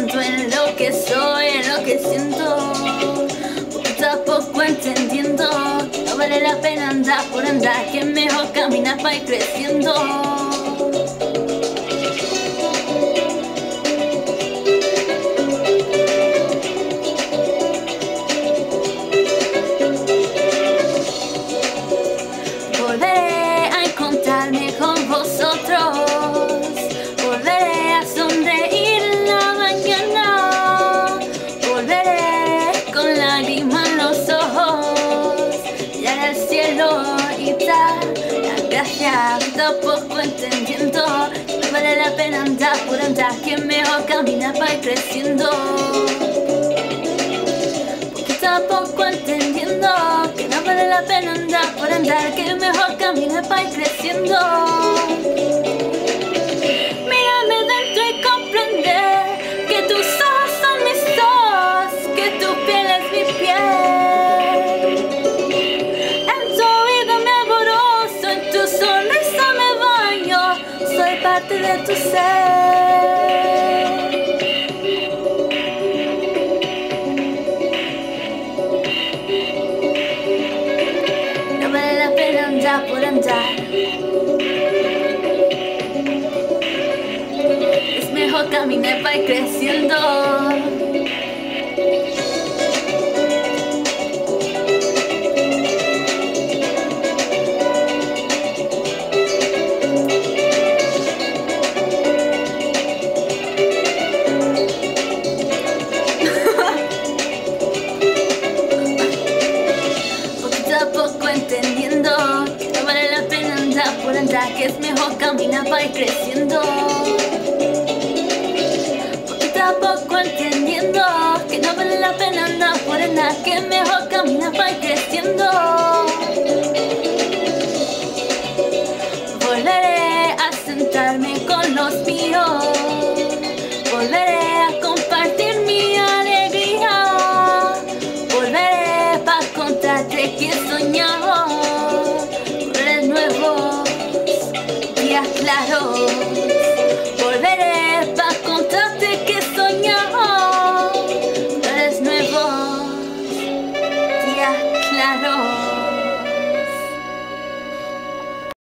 tanto en lo que soy, en lo que siento. Poquito a poco entendiendo que no vale la pena andar por andar, que es mejor caminar para ir creciendo. Volveré a encontrarme con vosotros, volveré a sonreír en la mañana, volveré con lágrimas en los ojos, mirar al cielo y dar las gracias. Poquito a poco entendiendo que no vale la pena andar por andar, que es mejor caminar para ir creciendo. Poquito a poco entendiendo que no vale la pena andar por andar, que es mejor caminar para ir creciendo. Mírame dentro y comprender que tus ojos son mis ojos, que tu piel es mi piel. En tu oído me alborozo, en tu sonrisa me baño, soy parte de tu ser. No vale la pena andar por andar, es mejor caminar para ir creciendo. Poquito a poco entendiendo que no vale la pena andar por andar, que es mejor caminar para ir creciendo. Poquito a poco entendiendo que no vale la pena andar por andar, que es mejor caminar para ir creciendo. Volveré a sentarme con los míos, volveré a compartir mi alegría, volveré para contarte que he soñado colores nuevos, días claros. Volveré para contarte que he soñado colores nuevos, días claros.